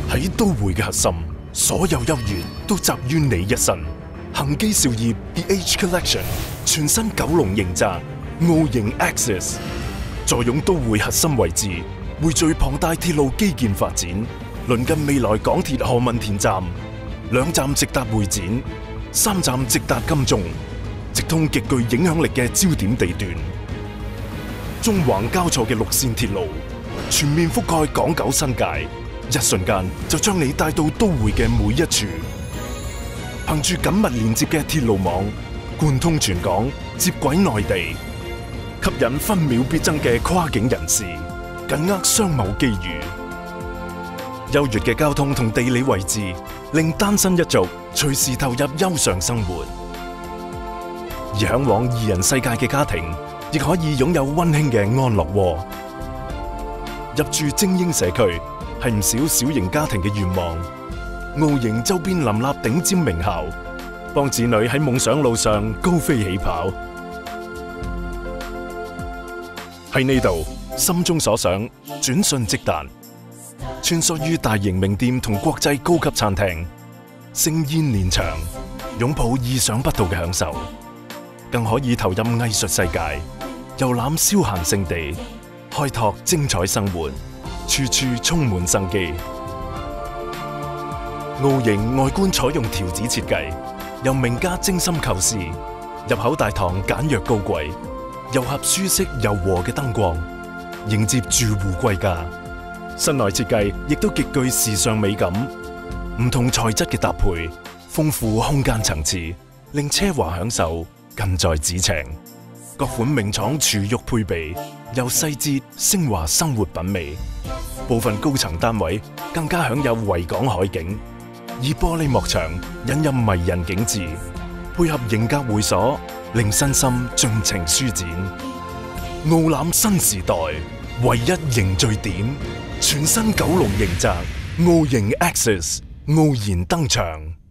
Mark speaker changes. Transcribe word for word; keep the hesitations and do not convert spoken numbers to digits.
Speaker 1: 喺都會嘅核心，所有優越都集於你一身。恒基兆業 The H Collection 全新九龍迎澤傲迎 Axis， 坐擁都會核心位置，匯聚龐大鐵路基建發展，鄰近未來港鐵何文田站，兩站直達會展，三站直達金鐘，直通極具影響力嘅焦點地段。縱橫交錯嘅六線鐵路，全面覆蓋港九新界，一瞬間就將你帶到都會嘅每一處。憑住緊密連接嘅鐵路網，貫通全港，接軌內地，吸引分秒必爭嘅跨境人士，緊握商貿機遇。優越嘅交通同地理位置，令單身一族隨時投入優上生活。而嚮往二人世界嘅家庭，亦可以擁有溫馨嘅安樂窩。入住精英社區，係唔少小型家庭嘅願望。傲迎周邊林立頂尖名校，幫子女喺夢想路上高飛起跑。喺呢度，心中所想，轉瞬即達。穿梭於大型名店同國際高級餐廳，盛宴連場，擁抱意想不到嘅享受，更可以投入藝術世界，遊覽消閒勝地，開拓精彩生活，處處充滿生機。傲迎外觀採用條子設計，由名家精心構思，入口大堂簡約高貴，糅合舒適柔和嘅燈光，迎接住戶歸家。室內設計亦都極具時尚美感，唔同材質嘅搭配，豐富空間層次，令奢華享受近在咫尺。各款名廠廚玉配備，由細節升華生活品味。部分高層單位更加享有維港海景，以玻璃幕牆引入迷人景致，配合型格會所，令身心盡情舒展。傲覽新時代，唯一凝聚點。全新九龍迎澤傲迎 Axis 傲然登場。